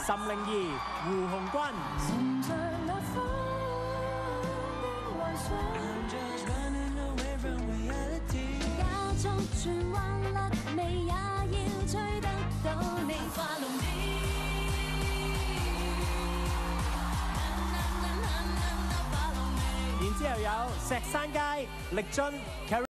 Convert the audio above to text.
岑寧兒、胡鴻鈞。然之後有石山街、力尊。